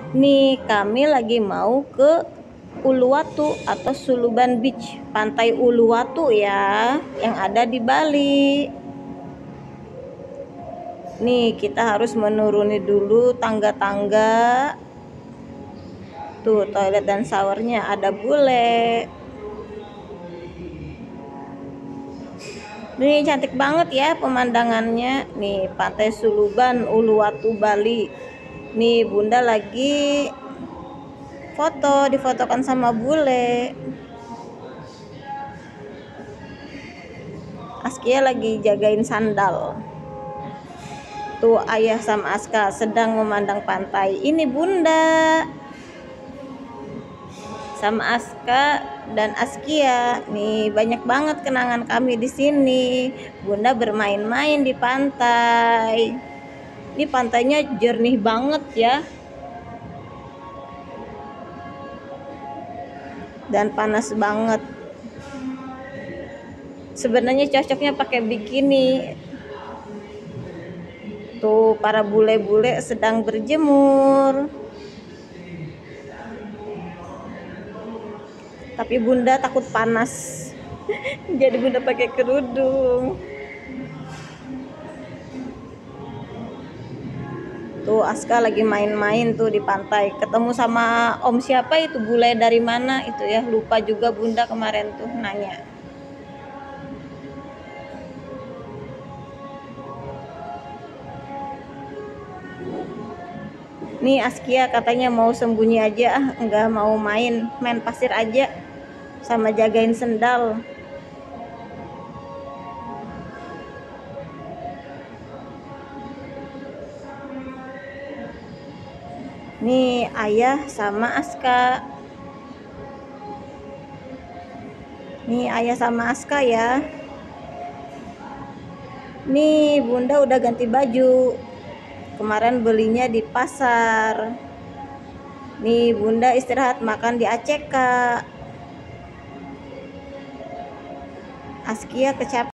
Nih kami lagi mau ke Uluwatu atau Suluban Beach, pantai Uluwatu ya, yang ada di Bali. Nih kita harus menuruni dulu tangga-tangga. Tuh toilet dan showernya ada bule. Nih cantik banget ya pemandangannya. Nih pantai Suluban Uluwatu Bali. Nih bunda lagi difotokan sama bule. Askia lagi jagain sandal. Tuh ayah sama Aska sedang memandang pantai. Ini bunda sama Aska dan Askia. Nih banyak banget kenangan kami di sini. Bunda bermain-main di pantai. Ini pantainya jernih banget ya. Dan panas banget. Sebenarnya cocoknya pakai bikini. Tuh para bule-bule sedang berjemur. Tapi bunda takut panas. Jadi bunda pakai kerudung. Tuh Aska lagi main-main tuh di pantai. Ketemu sama om siapa itu, bule dari mana itu ya, lupa juga bunda kemarin tuh nanya. Nih Askia katanya mau sembunyi aja, enggak mau main pasir aja sama jagain sendal. Nih ayah sama Aska. Nih ayah sama Aska ya. Nih bunda udah ganti baju. Kemarin belinya di pasar. Nih bunda istirahat makan di ACK. Askia kecapean.